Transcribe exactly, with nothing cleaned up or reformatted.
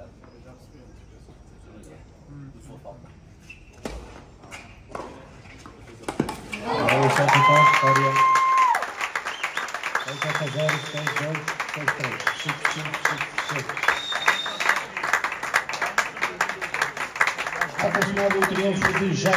Aí, só tentar a história. seis a zero, seis a dois, seis a três. cinco, cinco, cinco, cinco. Está consumado o triunfo de Jaime.